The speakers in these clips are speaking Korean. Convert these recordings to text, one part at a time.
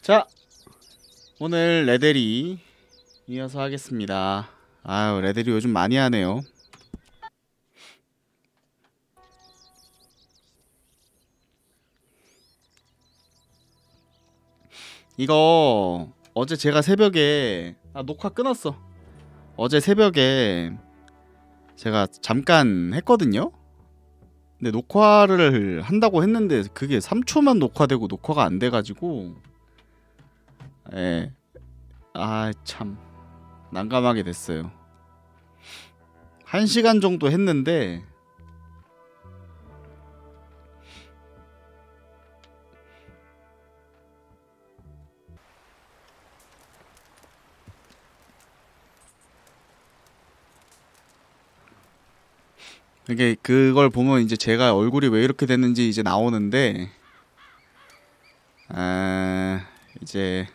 자, 오늘 레데리 이어서 하겠습니다. 아유, 레데리 요즘 많이 하네요. 이거 어제 제가 새벽에 녹화 끊었어. 어제 새벽에 제가 잠깐 했거든요. 근데 녹화를 한다고 했는데 그게 3초만 녹화되고 녹화가 안 돼가지고 참 난감하게 됐어요. 1시간 정도 했는데 이게 그걸 보면 이제 제가 얼굴이 왜 이렇게 됐는지 이제 나오는데 이제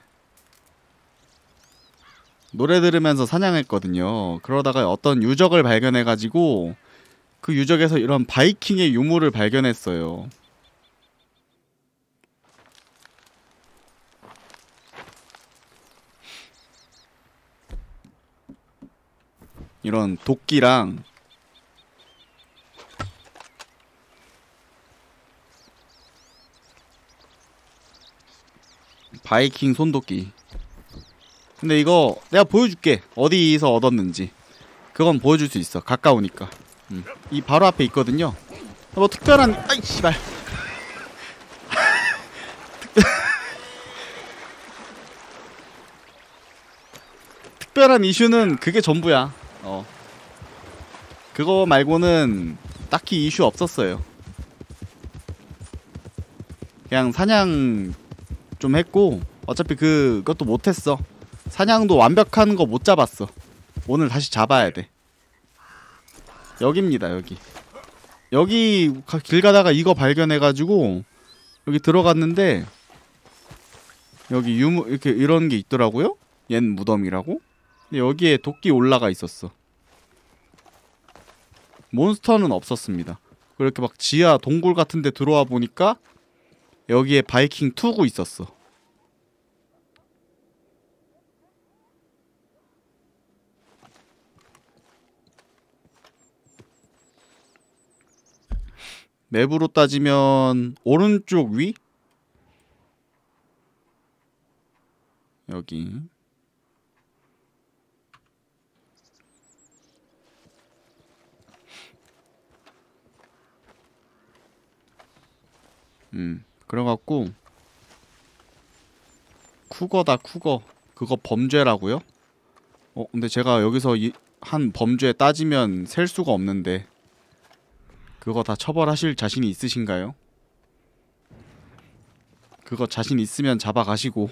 노래 들으면서 사냥했거든요. 그러다가 어떤 유적을 발견해가지고 그 유적에서 이런 바이킹의 유물을 발견했어요. 이런 도끼랑 바이킹 손도끼. 근데 이거 내가 보여줄게. 어디서 얻었는지. 그건 보여줄 수 있어. 가까우니까. 이 바로 앞에 있거든요. 뭐 특별한 아이 씨발. 특별한 이슈는 그게 전부야. 그거 말고는 딱히 이슈 없었어요. 그냥 사냥 좀 했고 어차피 그것도 못했어. 사냥도 완벽한 거 못 잡았어. 오늘 다시 잡아야 돼. 여기입니다. 여기 길 가다가 이거 발견해가지고 여기 들어갔는데 여기 유무 이렇게 이런 게 있더라고요. 옛 무덤이라고. 근데 여기에 도끼 올라가 있었어. 몬스터는 없었습니다. 그렇게 막 지하 동굴 같은데 들어와 보니까 여기에 바이킹 투구 있었어. 맵으로 따지면 오른쪽 위? 여기. 그래갖고 쿠거다 쿠거. 그거 범죄라고요? 근데 제가 여기서 한 범죄 따지면 셀 수가 없는데 그거 다 처벌하실 자신이 있으신가요? 그거 자신 있으면 잡아가시고.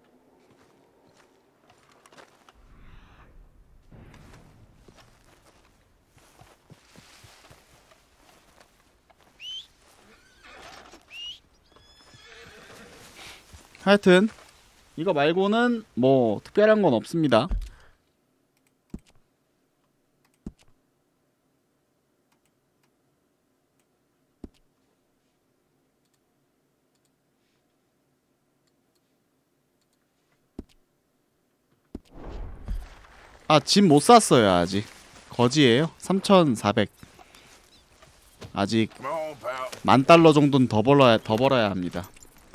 하여튼 이거 말고는 뭐 특별한 건 없습니다. 집 못 샀어요. 아직 거지예요. 3,400. 아직 $10,000 정도는 더 벌어야 합니다.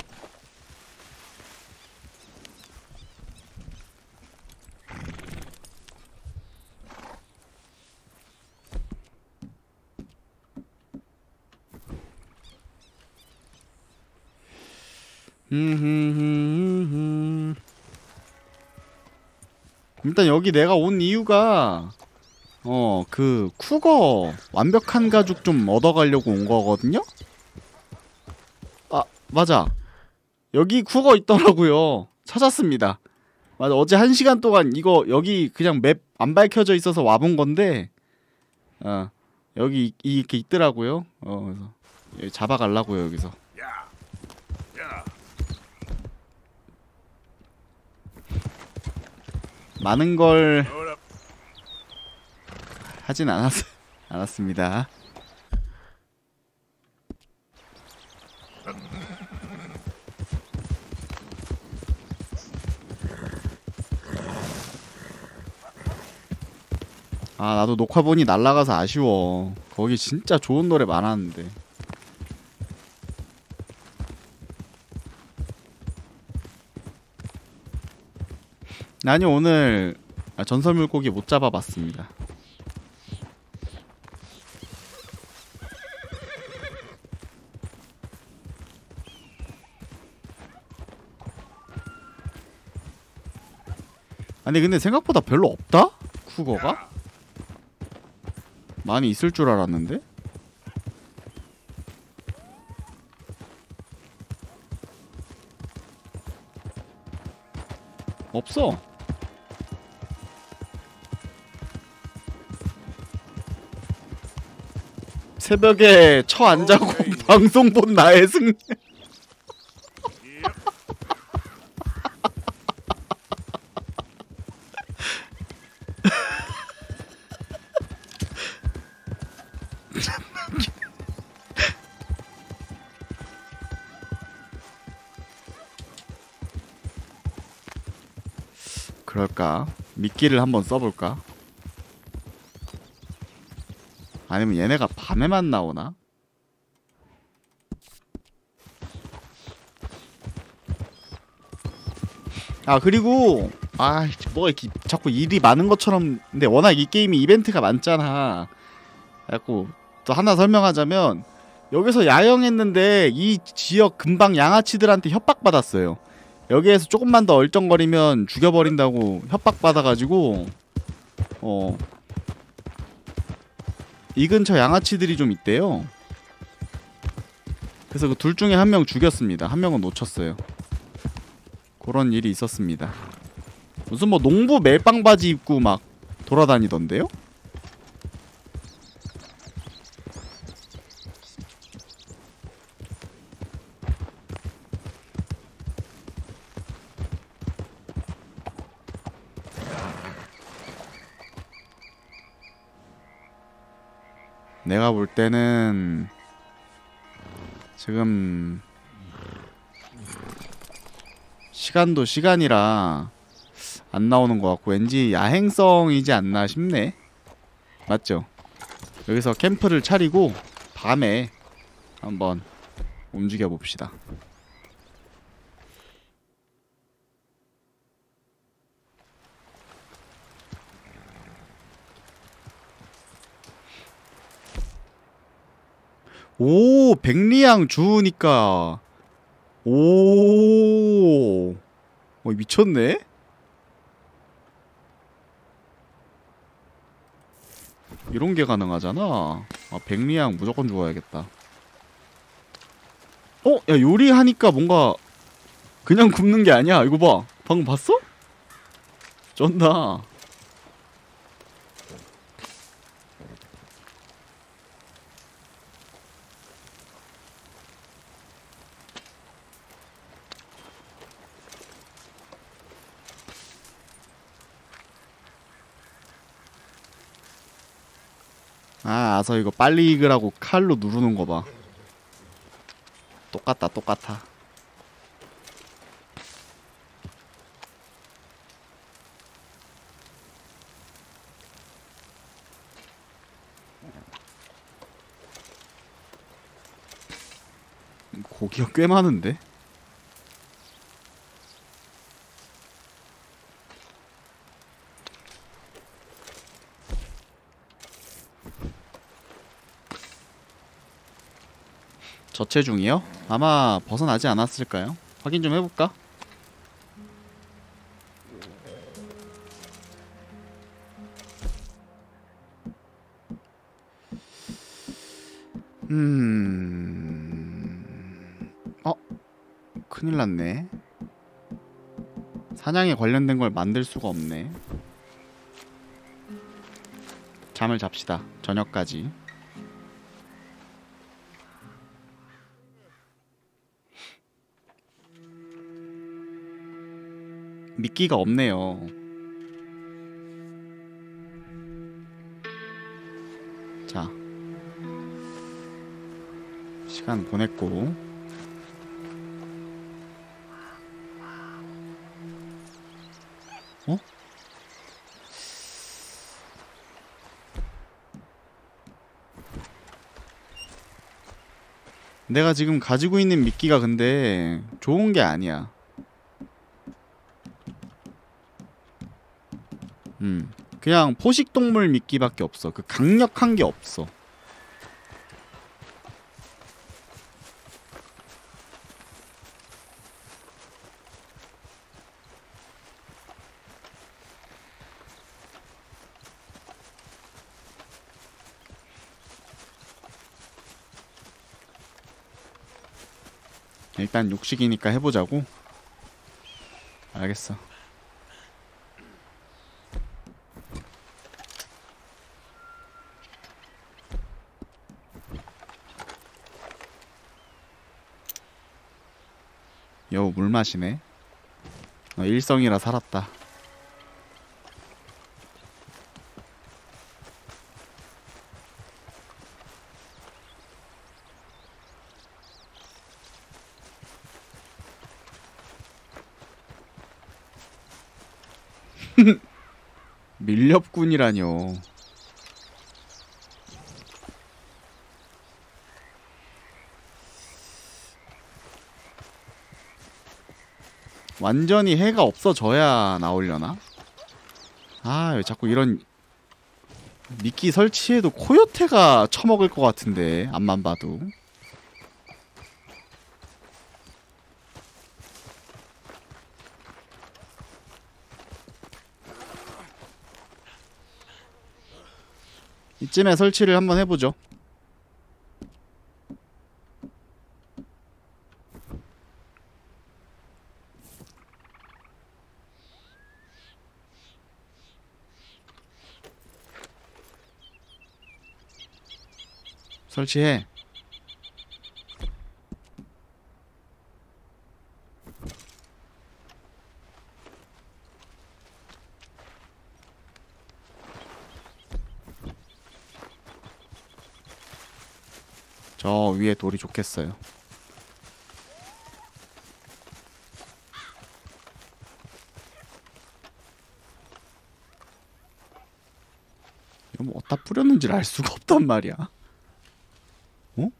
일단 여기 내가 온 이유가 그 쿠거 완벽한 가죽 좀 얻어가려고 온 거거든요? 맞아. 여기 쿠거 있더라고요. 찾았습니다. 맞아. 어제 1시간 동안 이거 여기 그냥 맵 안 밝혀져 있어서 와본 건데 여기 이렇게 있더라고요. 그래서 여기 잡아가려고요. 여기서 많은 걸 하진 않았습니다. 아, 나도 녹화본이 날라가서 아쉬워. 거기 진짜 좋은 노래 많았는데. 아니, 오늘 전설 물고기 못 잡아봤습니다. 아니, 근데 생각보다 별로 없다? 쿠거가? 많이 있을 줄 알았는데? 없어. 새벽에 처 안 자고 방송 본 나의 승리. 그럴까? 미끼를 한번 써볼까? 아니면 얘네가 밤에만 나오나? 아, 그리고 뭐가 이렇게 자꾸 일이 많은 것처럼. 근데 워낙 이 게임이 이벤트가 많잖아. 그래갖고 또 하나 설명하자면, 여기서 야영했는데 이 지역 근방 양아치들한테 협박받았어요. 여기에서 조금만 더 얼쩡거리면 죽여버린다고 협박받아가지고 이 근처 양아치들이 좀 있대요. 그래서 그 둘 중에 한 명 죽였습니다. 한 명은 놓쳤어요. 그런 일이 있었습니다. 무슨 뭐 농부 멜빵 바지 입고 막 돌아다니던데요? 내가 볼 때는 지금 시간도 시간이라 안 나오는 것 같고, 왠지 야행성이지 않나 싶네. 맞죠? 여기서 캠프를 차리고 밤에 한번 움직여 봅시다. 오, 백리양 주우니까. 오, 미쳤네? 이런 게 가능하잖아. 아, 백리양 무조건 주워야겠다. 야, 요리하니까 뭔가 그냥 굽는 게 아니야. 이거 봐. 방금 봤어? 쩐다. 아서 이거 빨리 익으라고 칼로 누르는 거 봐. 똑같다, 똑같아. 고기가 꽤 많은데? 저체 중이요? 아마 벗어나지 않았을까요? 확인 좀 해볼까? 큰일 났네. 사냥에 관련된 걸 만들 수가 없네. 잠을 잡시다. 저녁까지. 미끼가 없네요. 자, 시간 보냈고. 내가 지금 가지고 있는 미끼가 근데 좋은 게 아니야. 그냥 포식동물 미끼밖에 없어. 그 강력한 게 없어. 일단 육식이니까 해보자고? 알겠어. 여우 물 마시네. 일성이라 살았다. 밀렵꾼이라뇨. 완전히 해가 없어져야 나오려나? 아, 왜 자꾸 이런 미끼 설치해도 코요테가 처먹을 것 같은데, 앞만 봐도. 이쯤에 설치를 한번 해보죠. 설치해. 저 위에 돌이 좋겠어요. 이거 뭐 어디다 뿌렸는지를 알 수가 없단 말이야. 어?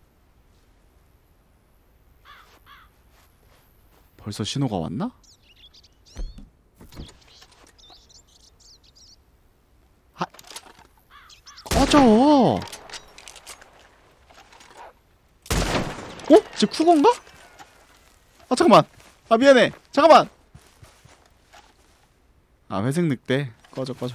벌써 신호가 왔나? 아, 꺼져. 어? 쟤 쿠건가? 아 잠깐만. 아 미안해. 잠깐만. 아 회색 늑대. 꺼져 꺼져.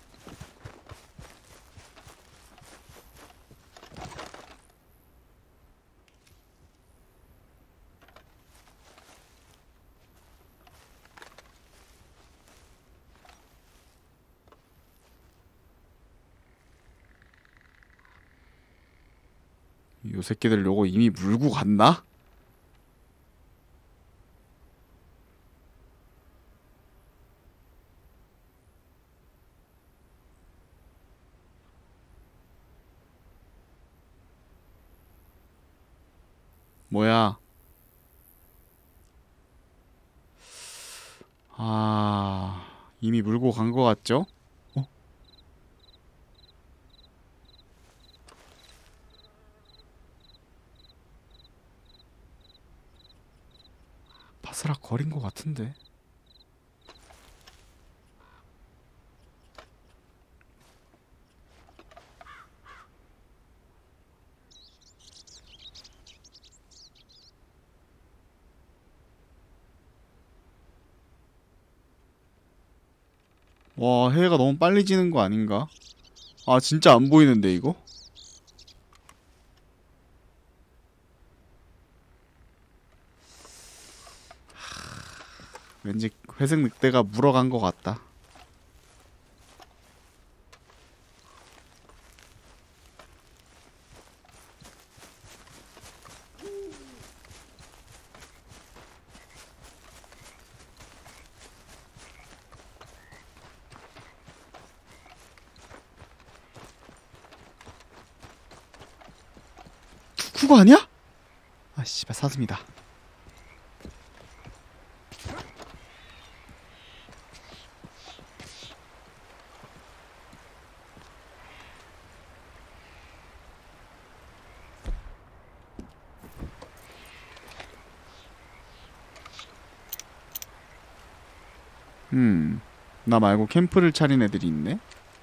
요 새끼들 요거 이미 물고 갔나? 뭐야? 아, 이미 물고 간 거 같죠? 어? 바스락 거린 거 같은데. 와, 해가 너무 빨리 지는 거 아닌가? 아, 진짜 안 보이는데 이거? 왠지 회색 늑대가 물어간 거 같다. 그거 아니야? 아 씨발 사슴이다. 나 말고 캠프를 차린 애들이 있네.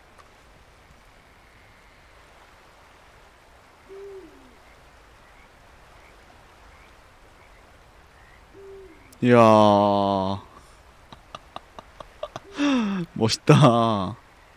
이야, 멋있다.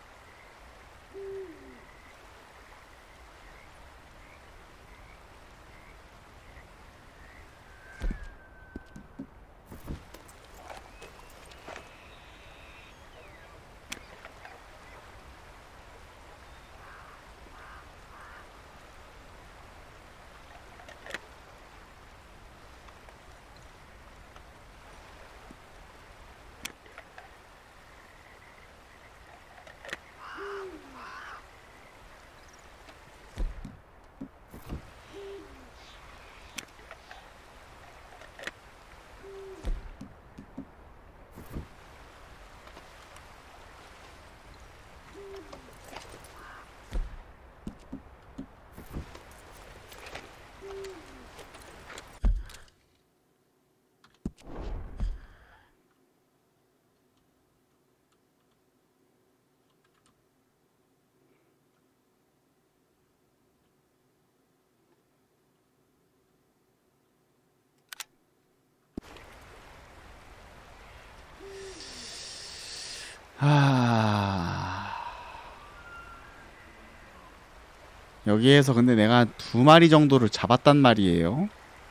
여기에서 근데 내가 2마리 정도를 잡았단 말이에요.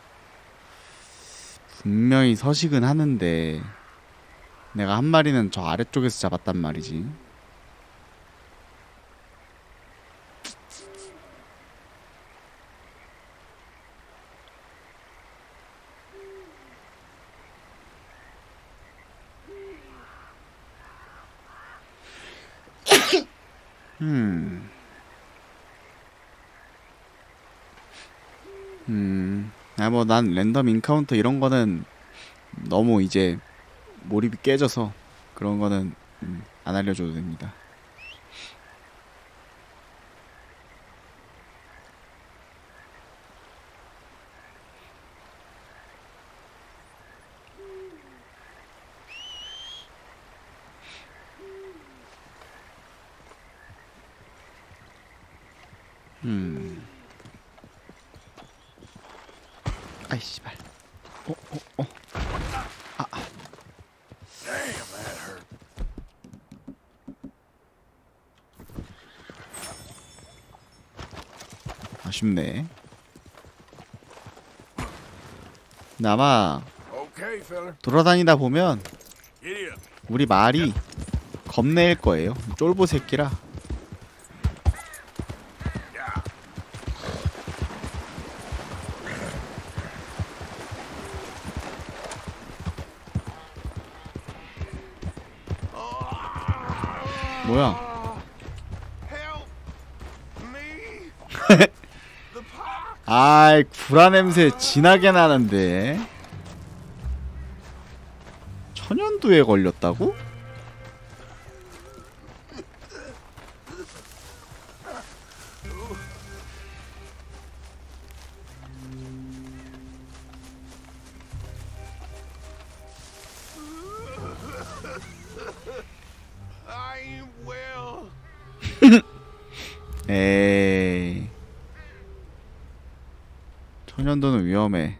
분명히 서식은 하는데 내가 1마리는 저 아래쪽에서 잡았단 말이지. 뭐 난 랜덤 인카운터 이런 거는 너무 이제 몰입이 깨져서 그런 거는 안 알려줘도 됩니다. 아이 씨발. 아쉽네. 근데 아마 돌아다니다 보면 우리 말이 겁낼 거예요. 쫄보 새끼라. 뭐야? 아이, 구라 냄새 진하게 나는데. 천연두에 걸렸다고? 에이, 천연두는 위험해.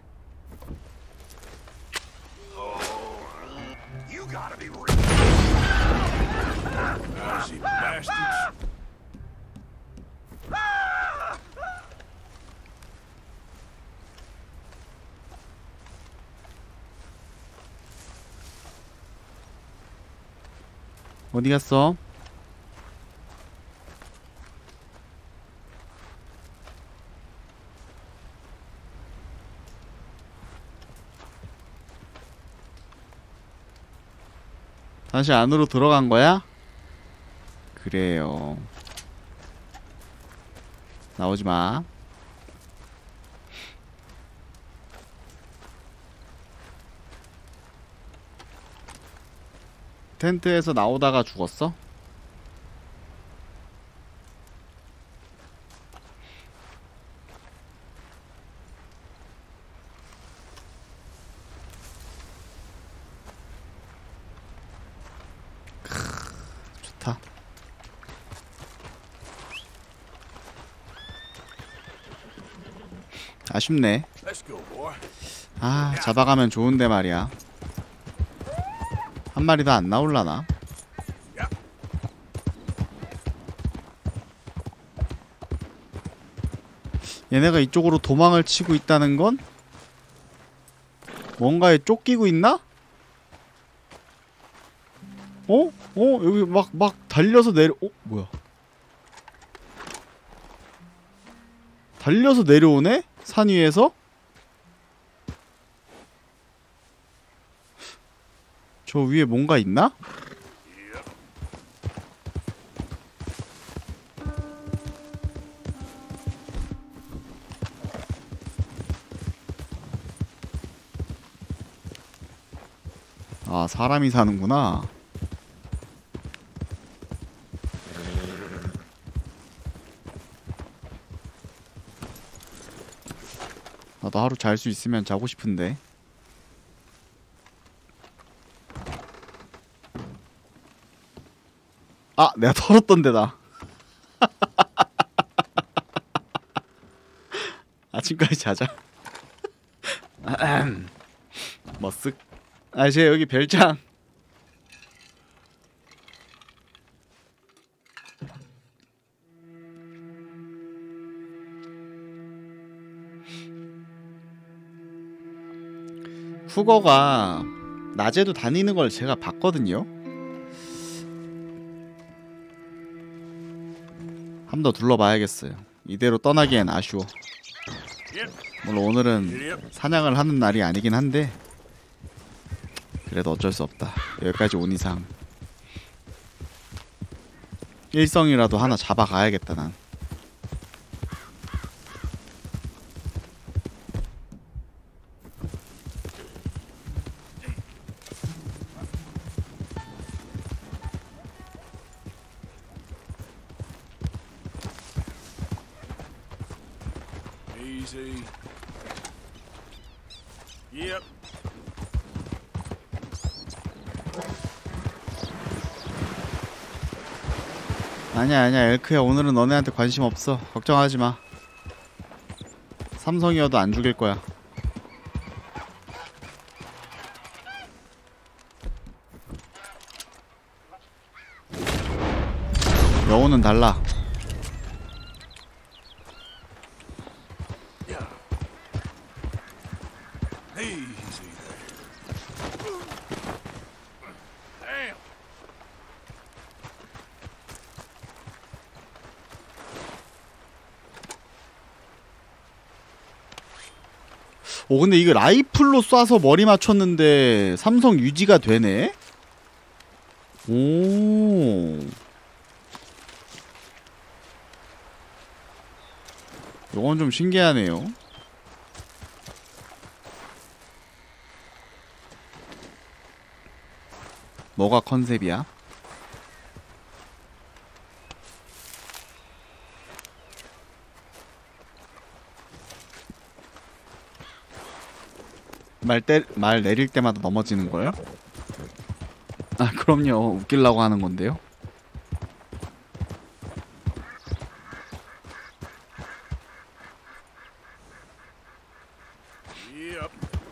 어디 갔어? 다시 안으로 들어간 거야? 그래요. 나오지 마. 텐트에서 나오다가 죽었어? 아쉽네. Let's go, boy. 아, 잡아가면 좋은데 말이야. 한 마리 더 안 나올라나? 얘네가 이쪽으로 도망을 치고 있다는 건 뭔가에 쫓기고 있나? 어? 여기 막 달려서 내려... 뭐야? 달려서 내려오네? 산 위에서? 저 위에 뭔가 있나? 아, 사람이 사는구나. 나도 하루 잘 수 있으면 자고 싶은데. 아, 내가 털었던 데다. 아침까지 자자. 머쓱. 아, 쟤 여기 별장. 후거가 낮에도 다니는 걸 제가 봤거든요. 한 번 더 둘러봐야겠어요. 이대로 떠나기엔 아쉬워. 물론 오늘은 사냥을 하는 날이 아니긴 한데 그래도 어쩔 수 없다. 여기까지 온 이상 일성이라도 하나 잡아가야겠다. 난 Easy. Yep. 아니야 엘크야, 오늘은 너네한테 관심 없어. 걱정하지 마. 삼성이어도 안 죽일 거야. 여우는 달라. Easy there. Damn. 오, 근데 이거 라이플로 쏴서 머리 맞췄는데 삼성 유지가 되네? 오. 요건 좀 신기하네요. 뭐가 컨셉이야? 말 내릴 때마다 넘어지는 거예요? 아, 그럼요. 웃기려고 하는 건데요. Yep.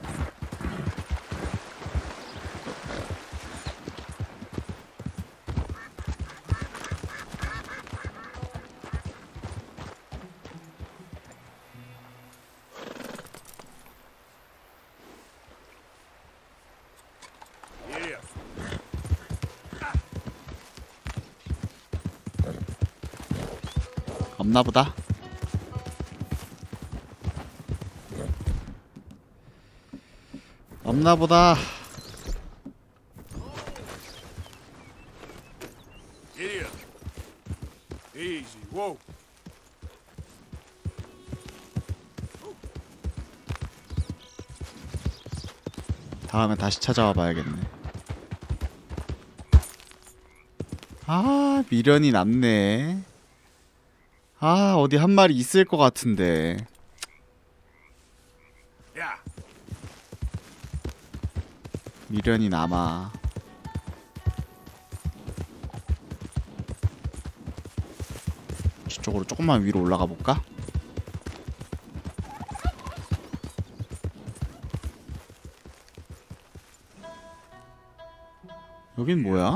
Yep. 없나보다. 없나보다. Giddy up. Easy. Whoa. 다음에 다시 찾아와 봐야겠네. 아, 미련이 남네. 아, 어디 한 마리 있을 것 같은데. Yeah. 미련이 남아. 저쪽으로 조금만 위로 올라가 볼까? 여긴 뭐야?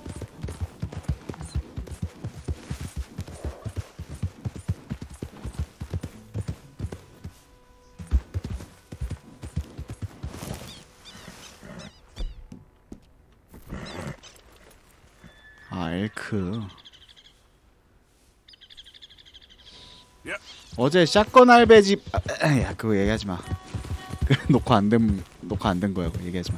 아, 엘크. Yep. 어제 샷건 할배집 야 그거 얘기하지 마. 녹화 안 된 거야. 그거 얘기하지 마.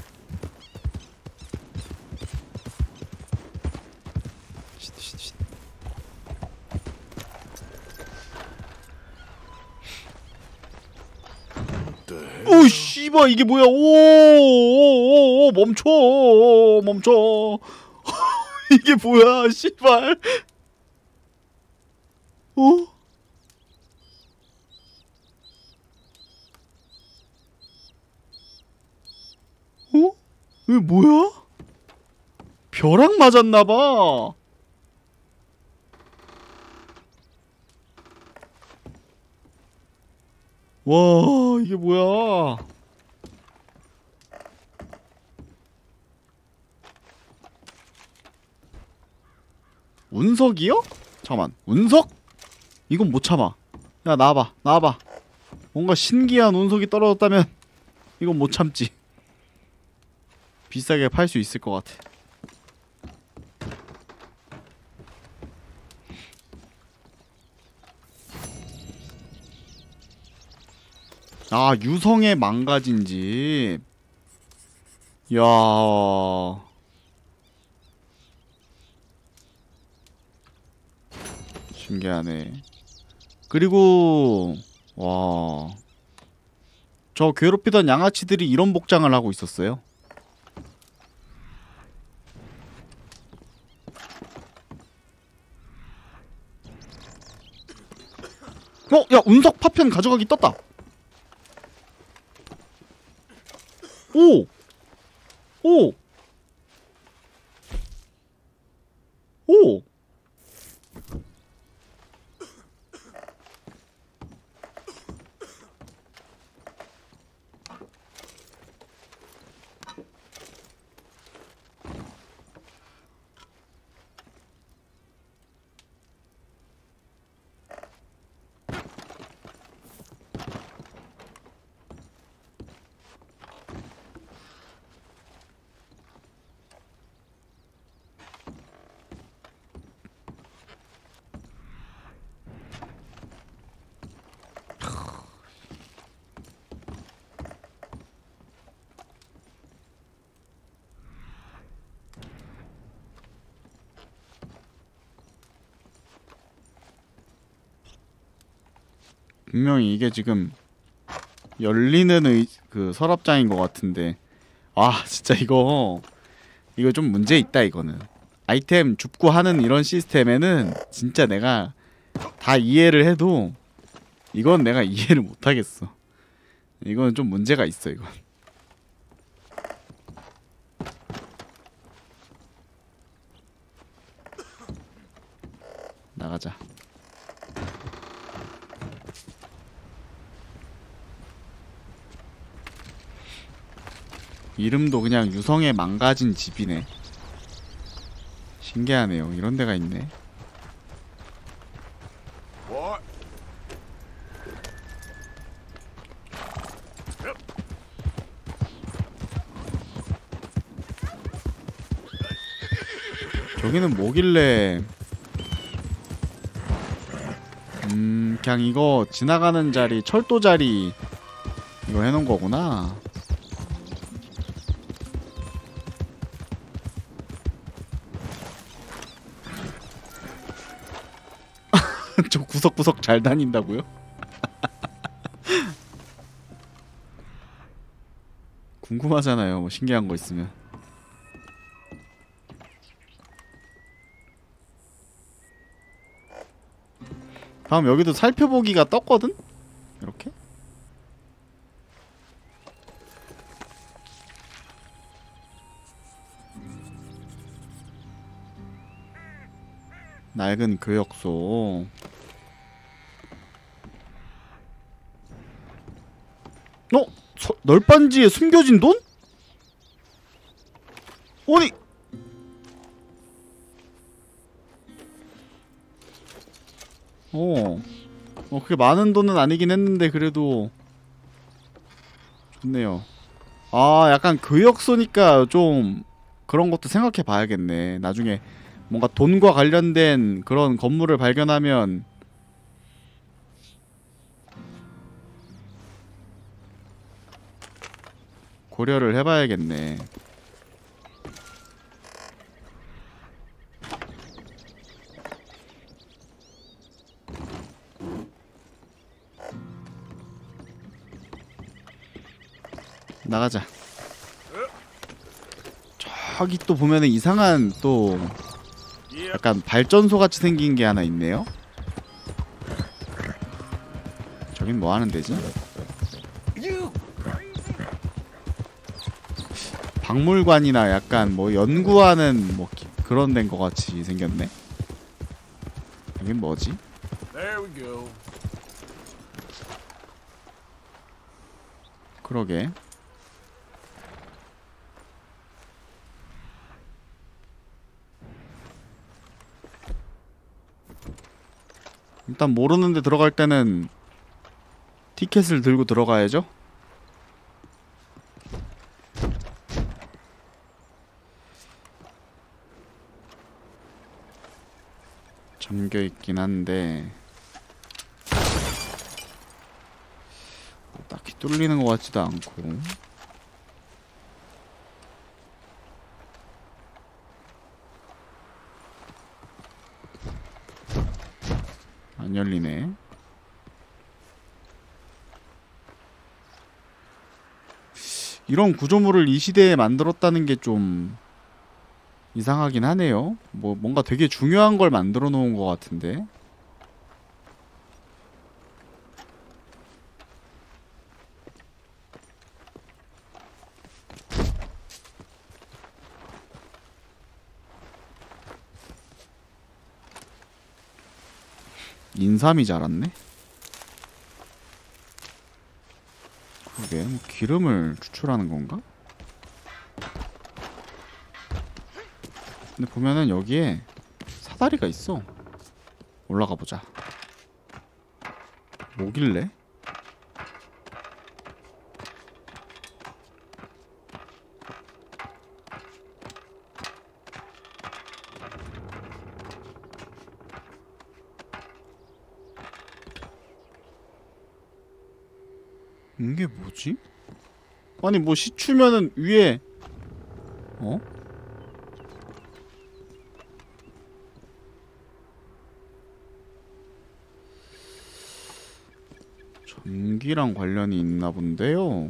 오 씨발 이게 뭐야? 오 멈춰. 이게 뭐야? 씨발. 어? 어? 이게 뭐야? 벼락 맞았나봐. 와 이게 뭐야? 운석이요? 잠깐만 운석? 이건 못 참아. 야 나와봐. 뭔가 신기한 운석이 떨어졌다면 이건 못 참지. 비싸게 팔 수 있을 것 같아. 아 유성의 망가진 집. 야 신기하네. 그리고 와 저 괴롭히던 양아치들이 이런 복장을 하고 있었어요. 야 운석 파편 가져가기 떴다. 오! 오! 오! 분명히 이게 지금 열리는 그 서랍장인 것 같은데 아 진짜 이거 좀 문제 있다. 이거는 아이템 줍고 하는 이런 시스템에는 진짜 내가 다 이해를 해도 이건 내가 이해를 못하겠어. 이건 좀 문제가 있어. 이건 나가자. 이름도 그냥 유성의 망가진 집이네. 신기하네요. 이런 데가 있네. What? 저기는 뭐길래 그냥 이거 지나가는 자리 철도 자리 이거 해놓은 거구나. 저 구석구석 잘 다닌다고요? 궁금하잖아요. 뭐 신기한 거 있으면. 다음 여기도 살펴보기가 떴거든? 이렇게? 낡은 교역소. 널빤지에 숨겨진 돈? 아니 그게 많은 돈은 아니긴 했는데 그래도 좋네요. 아, 약간 교역소니까 좀 그런 것도 생각해 봐야겠네. 나중에 뭔가 돈과 관련된 그런 건물을 발견하면 고려를 해봐야겠네. 나가자. 저기 또 보면은 이상한 또 약간 발전소 같이 생긴 게 하나 있네요. 저긴 뭐 하는 데지? 박물관이나 약간 뭐 연구하는 뭐 그런 데인 것 같이 생겼네. 여긴 뭐지? There we go. 그러게. 일단 모르는데 들어갈 때는 티켓을 들고 들어가야죠. 잠겨있긴 한데 딱히 뚫리는 것 같지도 않고. 안 열리네. 이런 구조물을 이 시대에 만들었다는 게 좀 이상하긴 하네요. 뭐 뭔가 되게 중요한 걸 만들어 놓은 것 같은데. 인삼이 자랐네? 그게 뭐 기름을 추출하는 건가? 근데 보면은 여기에 사다리가 있어. 올라가 보자. 뭐길래? 이게 뭐지? 아니 뭐 시추면은 위에 어? 전기랑 관련이 있나 본데요.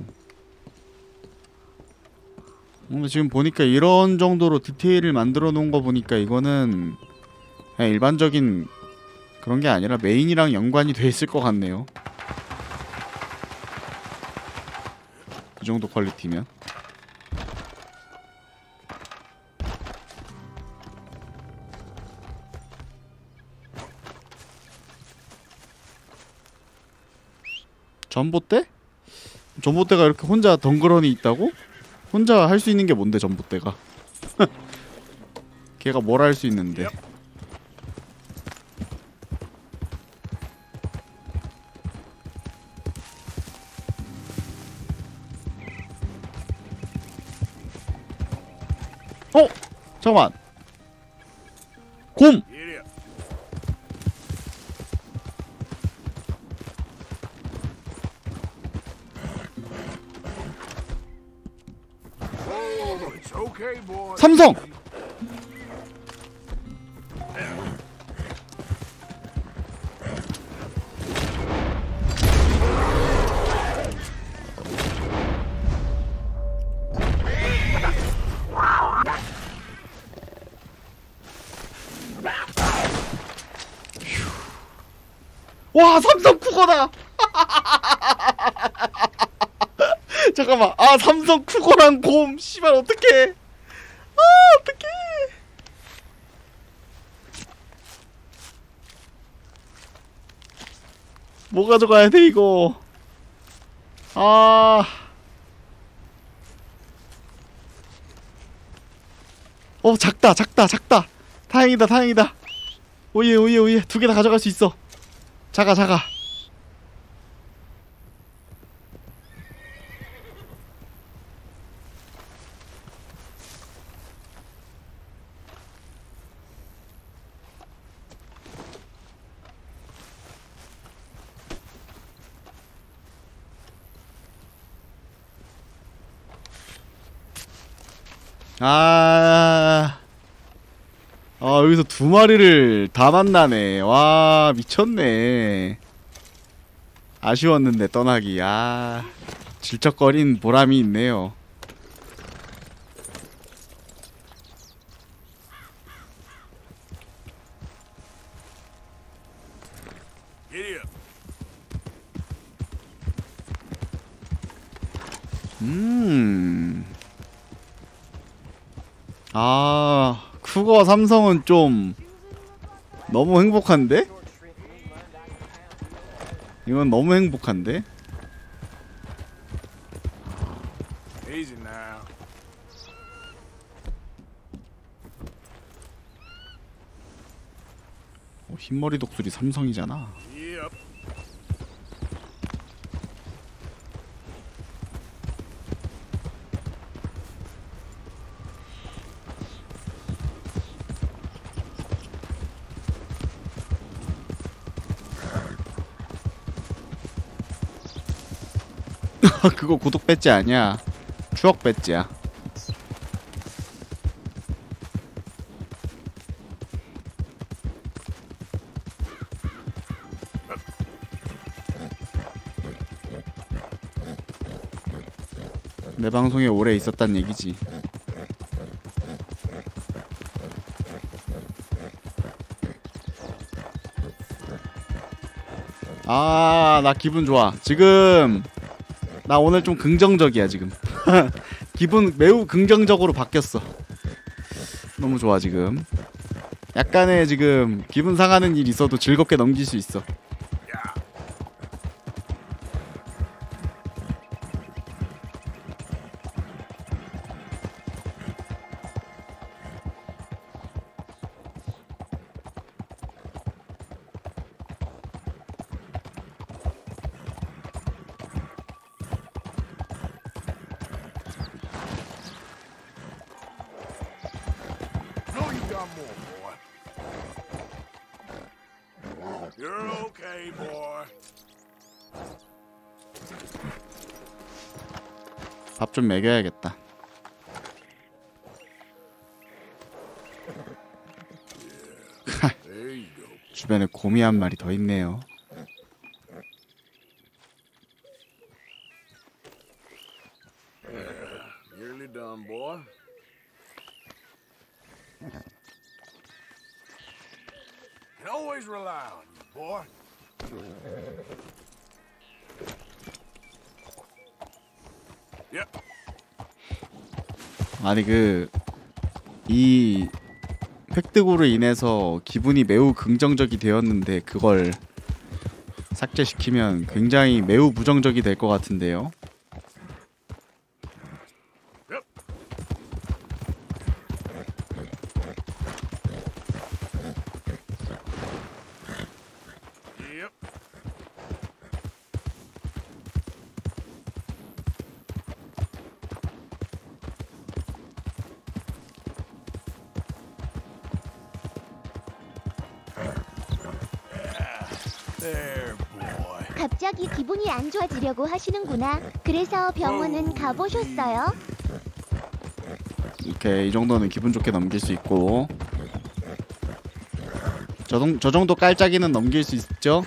근데 지금 보니까 이런 정도로 디테일을 만들어 놓은 거 보니까 이거는 그냥 일반적인 그런 게 아니라 메인이랑 연관이 돼 있을 것 같네요. 이 정도 퀄리티면. 전봇대? 전봇대가 이렇게 혼자 덩그러니 있다고? 혼자 할 수 있는 게 뭔데 전봇대가? 걔가 뭘 할 수 있는데? 어? 잠깐만. 곰! Idiot. Oh, it's okay, boy. 삼성! 와, 삼성 쿠거다! 잠깐만. 아, 삼성 쿠거랑 곰. 씨발, 어떡해. 아, 어떡해. 뭐 가져가야 돼, 이거. 아. 작다, 작다, 작다. 다행이다, 다행이다. 오예, 오예, 오예. 두 개 다 가져갈 수 있어. 자가 자가. 여기서 두 마리를 다 만나네. 와, 미쳤네. 아쉬웠는데 떠나기. 질척거린 보람이 있네요. Giddy up. 쿠거와 삼성은 좀 너무 행복한데? 이건 너무 행복한데? Easy now. 흰머리 독수리 삼성이잖아. Yep. 그거 구독 배지 아니야. 추억 배지야. 내 방송에 오래 있었단 얘기지. 나 기분 좋아. 지금 나 오늘 좀 긍정적이야 지금. 기분 매우 긍정적으로 바뀌었어. 너무 좋아 지금. 약간의 지금 기분 상하는 일 있어도 즐겁게 넘길 수 있어. No, you got more, boy. You're okay, boy. 밥 좀 먹여야겠다. There you go. 주변에 곰이 한 마리 더 있네요. Nearly done, boy. Can always rely on you, boy. Yep. 아니 이 획득으로 인해서 기분이 매우 긍정적이 되었는데 그걸 삭제시키면 굉장히 매우 부정적이 될 것 같은데요. Yep. Yep. There, boy. 갑자기 기분이 안 좋아지려고 하시는구나. 그래서 병원은 가보셨어요? 이렇게 이 정도는 기분 좋게 넘길 수 있고 저 정도 깔짝이는 넘길 수 있죠?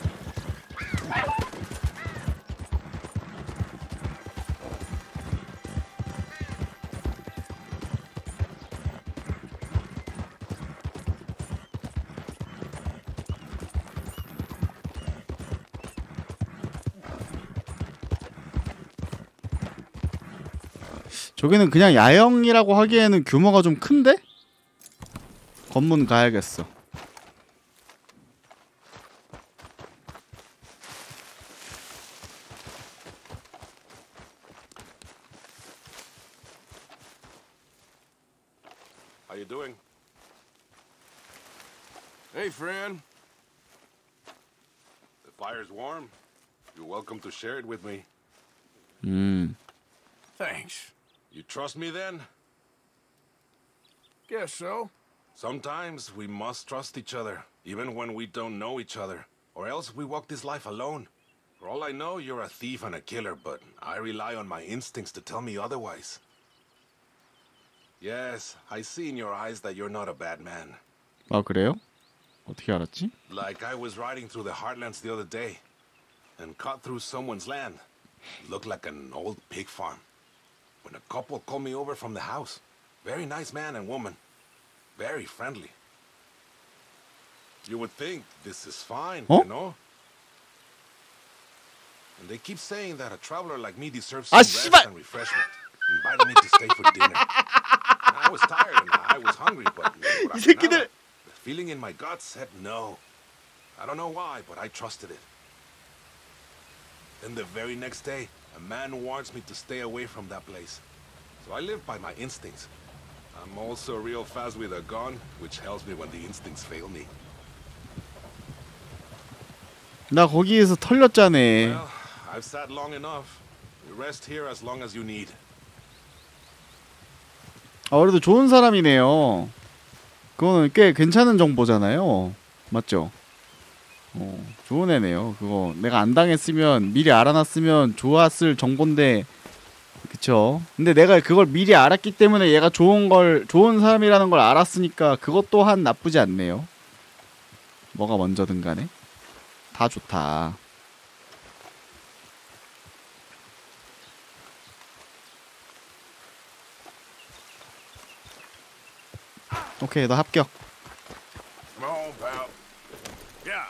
저기는 그냥 야영이라고 하기에는 규모가 좀 큰데? 검문 가야겠어. How you doing? Hey, friend. fire's warm. You're welcome to share it with me. Thanks. You trust me then? Guess so. Sometimes we must trust each other, even when we don't know each other. Or else we walk this life alone. For all I know, you're a thief and a killer, but I rely on my instincts to tell me otherwise. Yes, I see in your eyes that you're not a bad man. 아 그래요? 어떻게 알았지? Like I was riding through the Heartlands the other day and cut through someone's land. Looked like an old pig farm. When a couple called me over from the house. Very nice man and woman. Very friendly. You would think this is fine, Huh? you know? And they keep saying that a traveler like me deserves Ah, some rest 씨발! and refreshment. Invited me to stay for dinner. I was tired and I was hungry, but 이 새끼들! the feeling in my gut said no. I don't know why, but I trusted it. Then the very next day, a man warns me to stay away from that place. So I live by my instincts. I'm also real fast with a gun, which helps me when the instincts fail me. 나 거기에서 털렸잖아. Well, I've sat long enough. Rest here as long as you need. 아 그래도 좋은 사람이네요. 그거는 꽤 괜찮은 정보잖아요. 맞죠? 좋은 애네요. 그거 내가 안 당했으면 미리 알아놨으면 좋았을 정보인데 그쵸? 근데 내가 그걸 미리 알았기 때문에 얘가 좋은 사람이라는 걸 알았으니까 그것 또한 나쁘지 않네요. 뭐가 먼저든 간에 다 좋다. 오케이, 너 합격. Come on, pal. Yeah.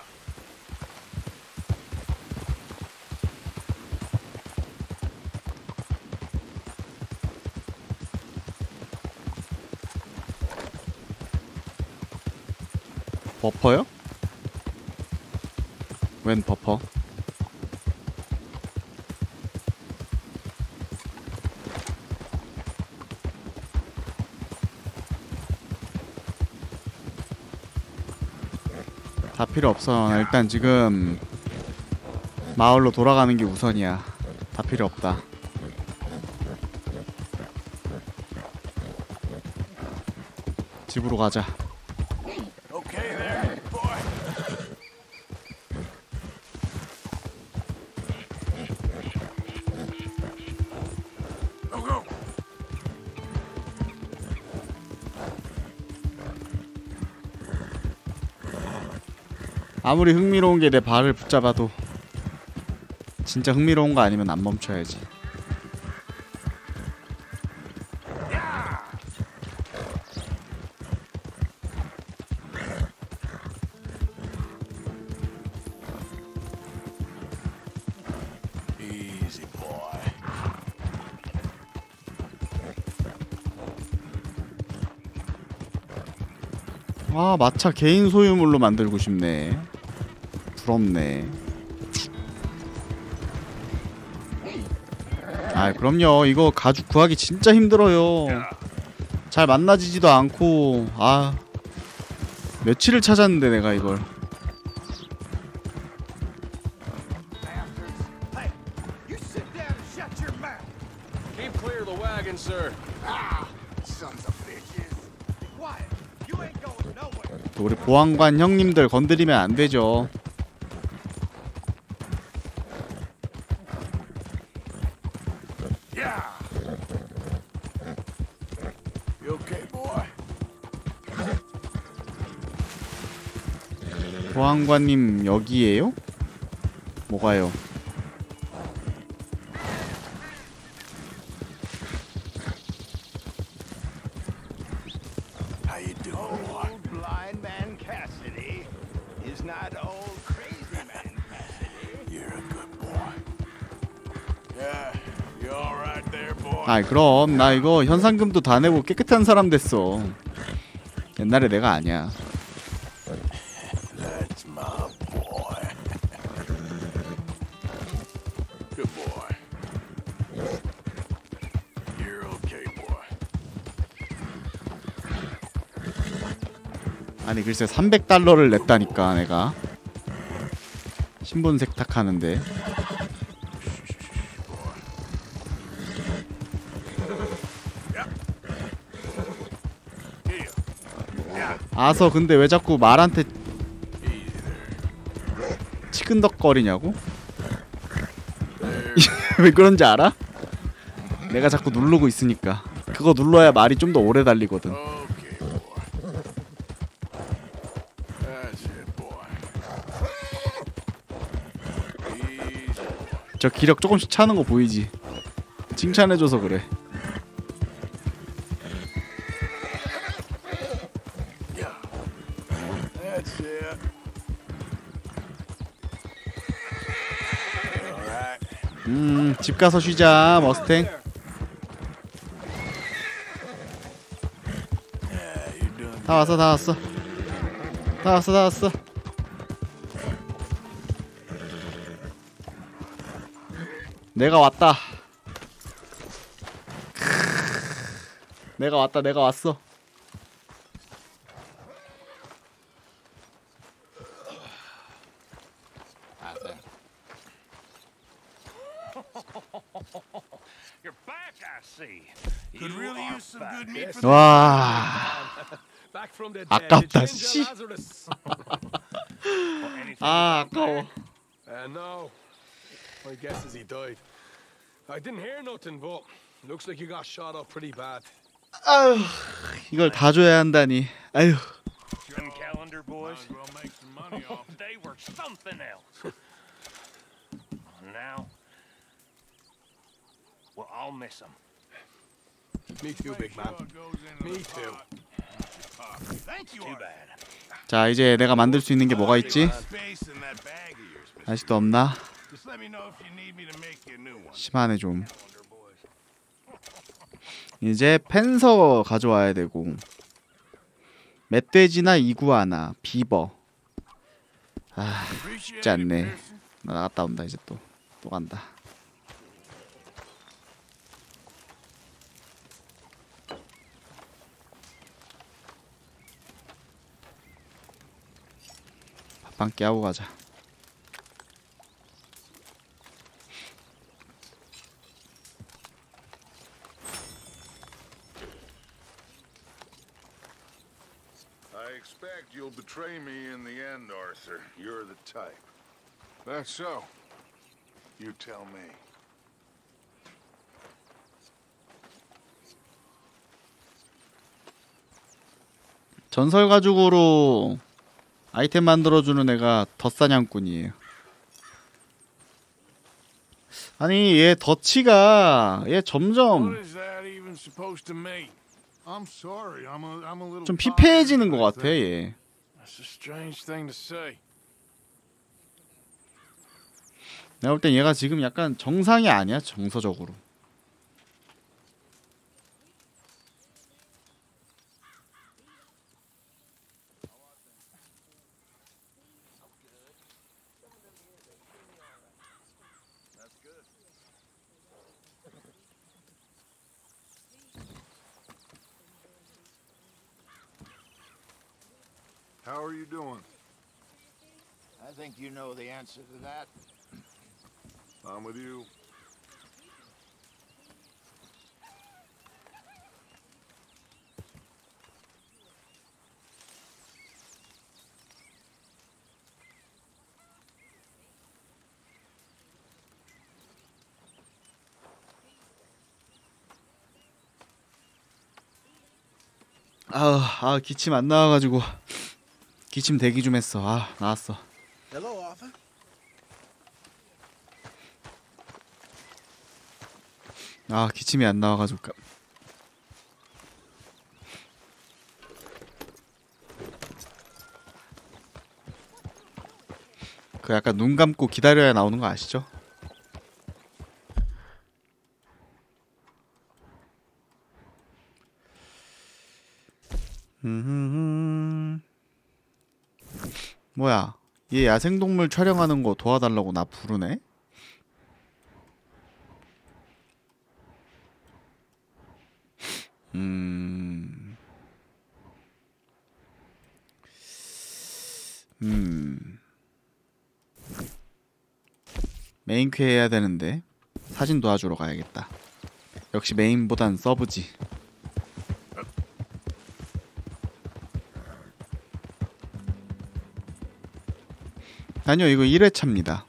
버퍼요? 웬 버퍼? 다 필요 없어. 일단 지금 마을로 돌아가는 게 우선이야. 다 필요 없다. 집으로 가자. Okay there, boy. Go, go. 아무리 흥미로운 게 내 발을 붙잡아도 진짜 흥미로운 거 아니면 안 멈춰야지. Easy, boy. 아, 마차 개인 소유물로 만들고 싶네. 부럽네. 아, 그럼요. 이거 가죽 구하기 진짜 힘들어요. 잘 만나지지도 않고. 아, 며칠을 찾았는데 내가 이걸. Hey, you sit down and shut your mouth. Keep clear of the wagon, sir. Ah, sons of bitches. Be quiet. You ain't going nowhere. 또 우리 보안관 형님들 건드리면 안 되죠. Yeah. You okay, boy? 보안관님 여기에요? 뭐가요? How you doing, boy? Old blind man Cassidy is not old crazy man Cassidy. You're a good boy. Yeah, you all right there, boy? 아이 그럼 나 이거 현상금도 다 내고 깨끗한 사람 됐어. 옛날에 내가 아니야. That's my boy. Good boy. You're okay, boy. 아니 글쎄 $300를 냈다니까 내가. 신분 세탁하는데. 아서 근데 왜 자꾸 말한테 치근덕거리냐고? 왜 그런지 알아? 내가 자꾸 누르고 있으니까. 그거 눌러야 말이 좀 더 오래 달리거든. 저 기력 조금씩 차는 거 보이지? 칭찬해줘서 그래. 집 가서 쉬자, 머스탱. 다 왔어, 다 왔어. 다 왔어, 다 왔어. 내가 왔다. 내가 왔다, 내가 왔어. You're back, I see. Could You really are use some back. good meat for 와. Back from the dead. 아깝다, to 씨. change Lazarus. Or anything 아, about that? 아까워. No. My guess is he died. I didn't hear nothing, but looks like you got shot up pretty bad. 아휴, 이걸 다 줘야 한다니. 아휴. Them calendar boys, Might as well make some money off. they were something else. Now, well, I'll miss them. Me too, big man. Sure it goes into Me the too. pot. Thank you. Too Art. bad. 자, 이제 내가 만들 수 있는 게 뭐가 있지? Space in that bag of yours, mister. 아직도 없나? Just let me know if you need me to make you a new one. 심하네 좀. 이제 펜서 가져와야 되고, 멧돼지나 이구아나, 비버. 아, 쉽지 않네. 나 나갔다 온다. 이제 또 간다. 밥 한 끼 하고 가자. I expect you'll betray me in the end, Arthur. You're the type. That's so. You tell me. 전설 가죽으로 아이템 만들어주는 애가 덧사냥꾼이에요. 아니 얘 덧치가 얘 점점 What is that even supposed to mean? I'm sorry. I'm a little 좀 tired, 피폐해지는 것 I 같아 think. 얘. That's a strange thing to say. 내가 볼 땐 얘가 지금 약간 정상이 아니야 정서적으로. How are you doing? I think you know the answer to that. I'm with you. 아 기침 안 나와가지고 기침 대기 좀 했어. 아 나왔어. Hello, Arthur. 아 기침이 안 나와가지고 그 약간 눈 감고 기다려야 나오는 거 아시죠? 뭐야 얘 야생동물 촬영하는 거 도와달라고 나 부르네? 메인퀘 해야 되는데 사진 도와주러 가야겠다. 역시 메인보단 서브지. 아니요, 이거 1회차입니다.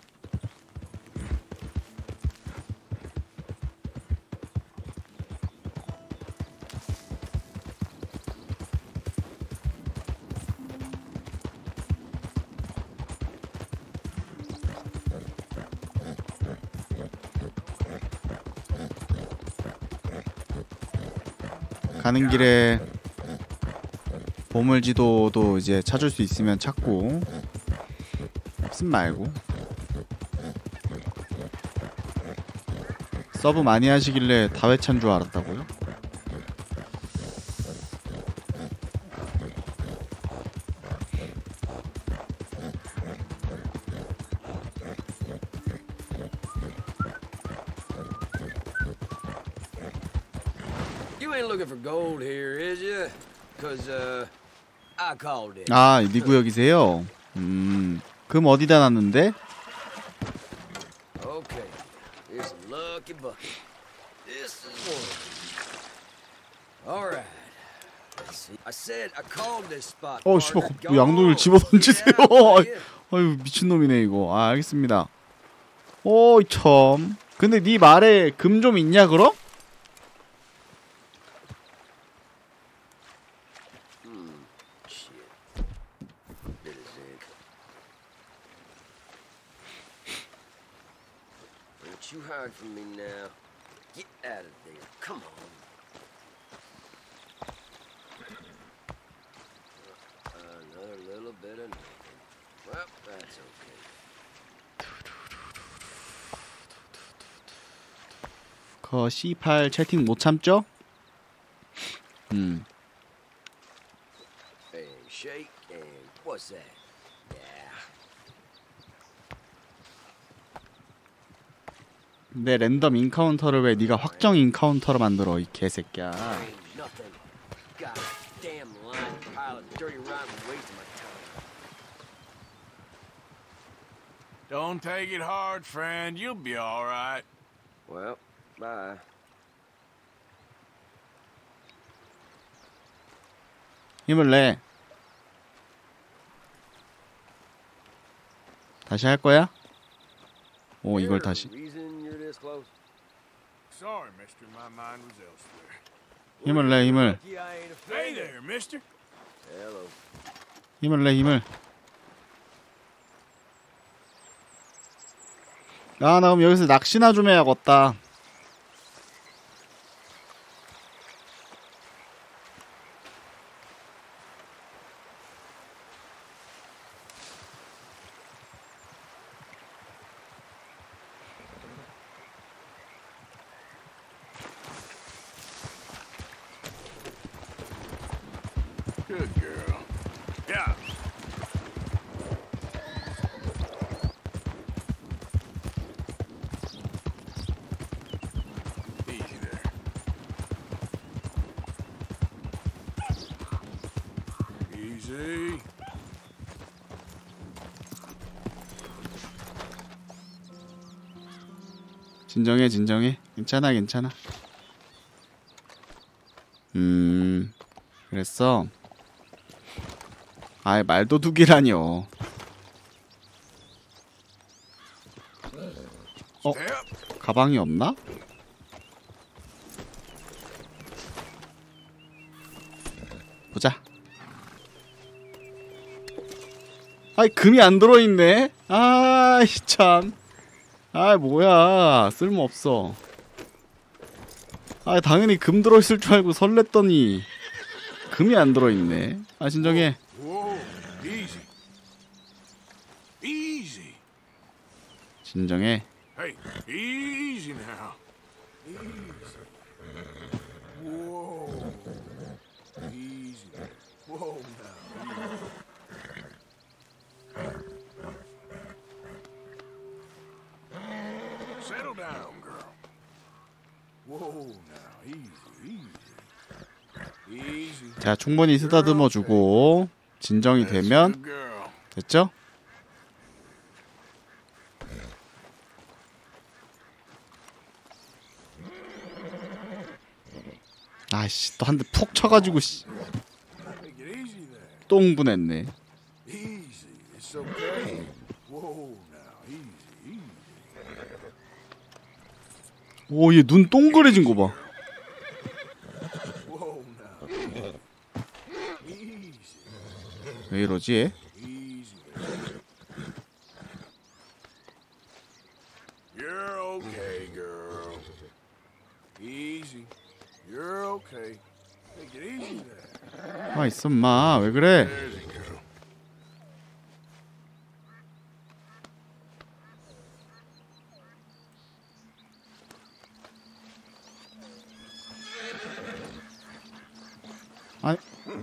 가는 길에 보물지도도 이제 찾을 수 있으면 찾고 없음 말고. 서브 많이 하시길래 다 회차인 줄 알았다고요? You ain't looking for gold here, is you? Cause I called it. 아, 네 구역이세요? 금 어디다 놨는데? Okay, here's a lucky bucket. This is one. All right. Let's see. I said I called this spot. 씨발, partner. 양동이를 Go on. 집어 던지세요. Get out of here. 아유, 미친놈이네 이거. 아, 알겠습니다. 오이 참. 근데 네 말에 금 좀 있냐 그럼? Shit. Bit of zinc. Don't you hide from me now. Get out of there. Come on. Another little bit of nothing. Well, that's okay. 그 C8 채팅 못 참죠? And shake and what's that? Yeah. 내 랜덤 인카운터를 왜 네가 확정 인카운터로 만들어 이 개새끼야. Ain't nothing. God damn lying pile of dirty rotten wasting my time. Don't take it hard, friend. You'll be all right. Well, bye. 힘을 내. 다시 할 거야? 오, 이걸 There 다시. a reason you're this close? Sorry, mister. My mind was elsewhere. 힘을 내, 힘을. Lucky I ain't a Hey fan. there, mister. Hello. 힘을 내, 힘을. 아, 나 그럼 여기서 낚시나 좀 해야겠다. Good girl. Yeah. Easy there. Easy. 진정해, 진정해. 괜찮아, 괜찮아. 그랬어. 아이, 말도둑이라뇨. Step. 가방이 없나? 보자. 아이, 금이 안 들어있네. 아이, 참. 아이, 뭐야. 쓸모없어. 아, 당연히 금 들어있을 줄 알고 설렜더니 금이 안 들어있네. 아, 진정해. Whoa. Easy. Easy. 진정해. Hey, easy now. Easy. Whoa. Easy. Whoa now. Settle down, girl. Whoa now. Easy, easy. Easy. 자, 충분히 쓰다듬어 주고 진정이 That's a 되면 good girl. 됐죠? 아씨 또 한 대 푹 쳐가지고 씨. Take it easy there. 또 흥분했네. Easy. It's okay. Whoa, now. Easy, easy. 오, 얘 눈 동그래진 거 봐. Whoa, now. Easy. 왜 이러지 얘? Easy there. You're okay, girl. Easy. You're okay. Take it easy there. 아 있어 마. 왜 그래? There's a girl. 아니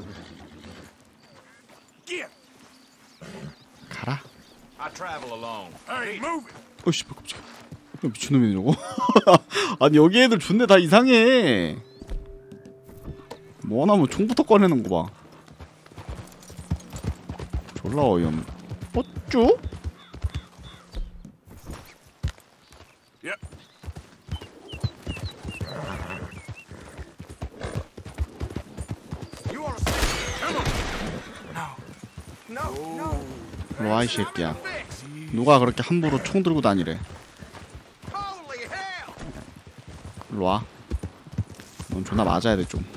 Get. 가라. I travel alone. Hey, move it. 어씨 깜짝이야. 미친놈이네 저거. 아니 여기 애들 존내 다 이상해. 뭐 하나면 총부터 꺼내는 거 봐. 졸라 어이없네. 어쭈? Yep. You want to come on? No. No. 일로와 이 새끼야. 누가 그렇게 함부로 총 들고 다니래. Holy hell. 일로와. 넌 존나 맞아야 돼 좀.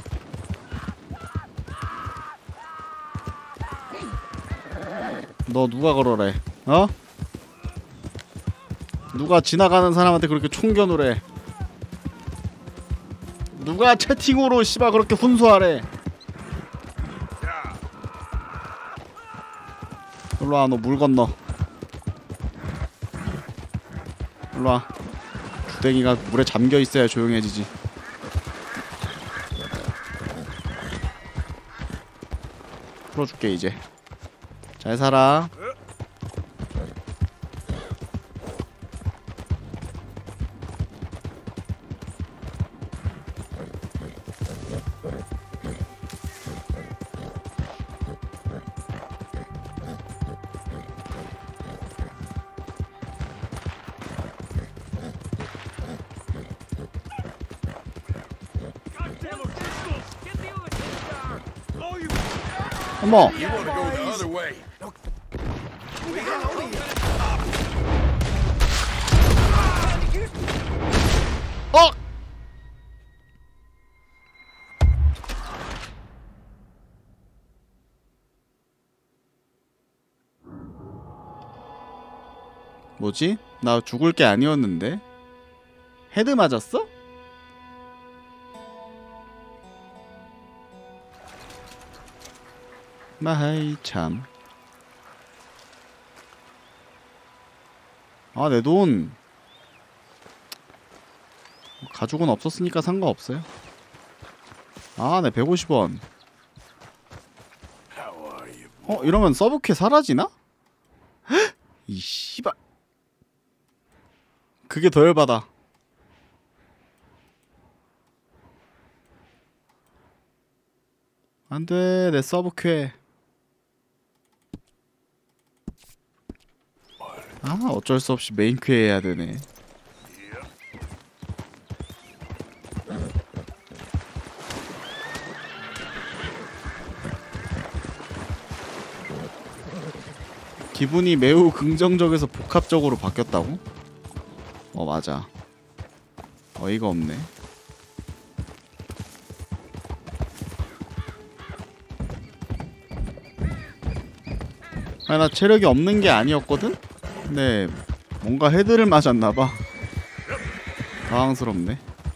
너 누가 그러래? 어? 누가 지나가는 사람한테 그렇게 총겨누래? 누가 채팅으로 씨발 그렇게 훈수하래? 일로와 너 물 건너. 일로와. 주댕이가 물에 잠겨 있어야 조용해지지. 풀어줄게 이제. 잘 살아. 어머. You want to go the other way. 어! 뭐지? 나 죽을 게 아니었는데? 헤드 맞았어? 마하이 참. 아, 내 돈 가죽은 없었으니까 상관없어요. 아, 네 150원. 이러면 서브퀘 사라지나? 헉! 이 씨발. 그게 더 열받아. 안돼, 내 서브퀘. 아, 어쩔 수 없이 메인 퀘 해야 되네. 기분이 매우 긍정적에서 복합적으로 바뀌었다고? 맞아. 어이가 없네. 아니, 나 체력이 없는 게 아니었거든? 근데 뭔가 헤드를 맞았나봐. 당황스럽네.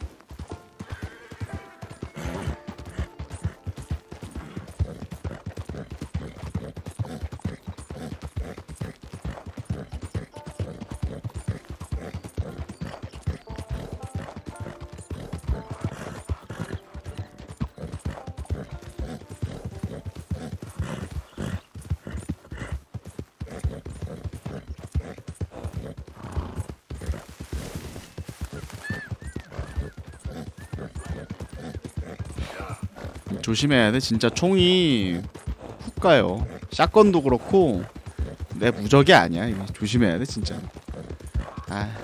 조심해야 돼. 진짜 총이 훅 가요. 샷건도 그렇고 내 무적이 아니야. 이거 조심해야 돼 진짜. 아.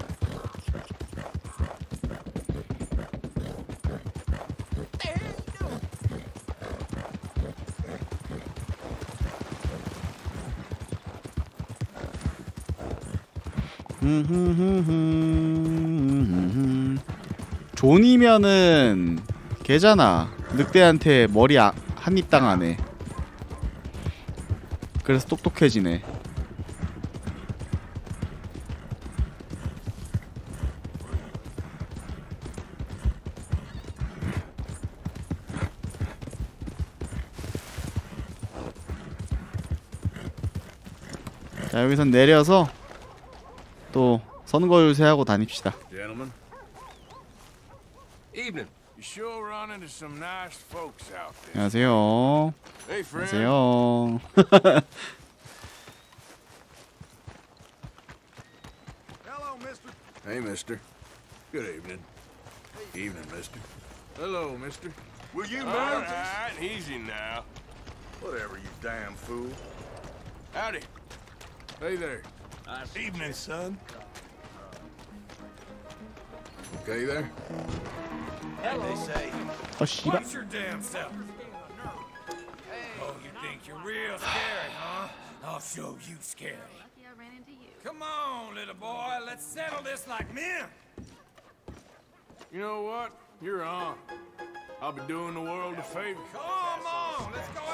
존이면은 걔잖아. 늑대한테 머리 한 입 당하네. 그래서 똑똑해지네. 자, 여기선 내려서 또 선거유세하고 다닙시다. Gentlemen. Evening. You sure run into some nice folks out there. 안녕하세요. Hey, friend. 안녕하세요. Hello, mister. Hey, mister. Good evening. Evening, mister. Hello, mister. Will you move? All right, easy now. Whatever, you damn fool. Howdy. Hey there. Evening, son. Okay there? And they say, 아 씨발. Watch your damn self. Oh, you think you're real scary, huh? I'll show you scary. Lucky I ran into you. Come on, little boy. Let's settle this like men. You know what? You're on. I'll be doing the world a favor. Come on, let's go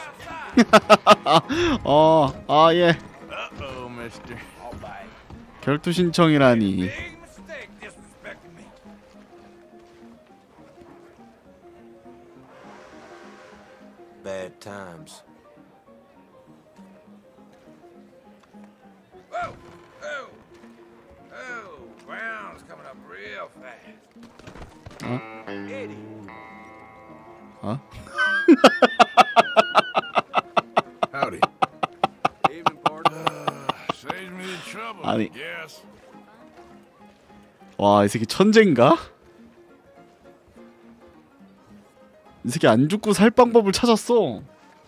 outside. 예. Uh-oh, mister. All right. 결투 신청이라니. Big mistake disrespecting me. bad times. Whoa! Oh! Oh! Ground's coming up real fast. Eddie. 어? Howdy. Evening, partner. Saves me the trouble. 아니. Yes. 와, 이 새끼 천재인가? 이 새끼 안 죽고 살 방법을 찾았어.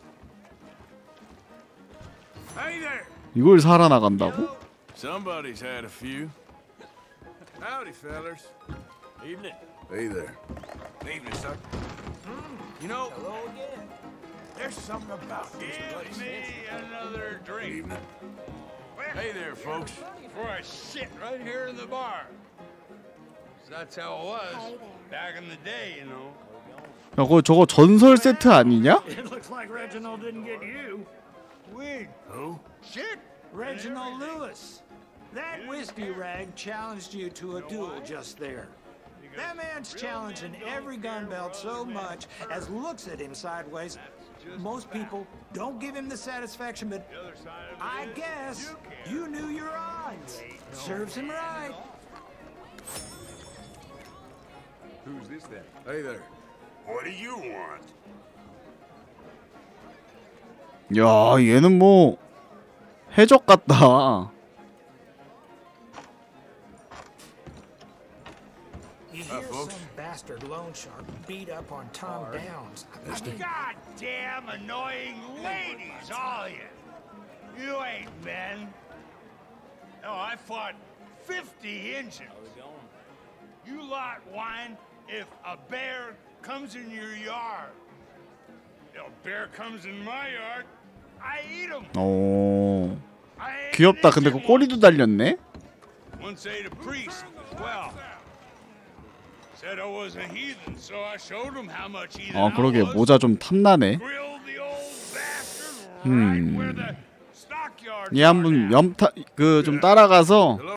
Hey there. 이걸 살아나간다고? Somebody's had a few. Howdy, fellers. Evening. Hey there. Evening, sir. You know, hello again. There's something about this place. Give me another drink. Evening. Hey there, folks. Before I shit right here in the bar. That's how it was back in the day, you know. 야, 저거 전설 세트 아니냐? It looks like Reginald didn't get you. Wait. Who? Shit! Reginald Lewis. That whiskey rag challenged you to a duel just there. That man's challenging every gun belt so much as looks at him sideways. Most people don't give him the satisfaction, but I guess you knew your odds. Serves him right. Who's this then? Hey there. What do you want? 야, 얘는 뭐 해적 같다. You hear some bastard loan shark beat up on Tom Downs. Goddamn annoying ladies, all of you. You ain't men. Oh, I fought 50 Injuns. You lot whine if a bear comes in your yard. If a bear comes in my yard, I eat him. 오, 귀엽다. 근데 그 꼬리도 달렸네. Once ate a priest as well. Said I was a heathen, so I showed him how much heathen I 그러게 was. 모자 좀 탐나네. Grilled the old bastard right where the stockyard 얘 한번 염타 그 좀 따라가서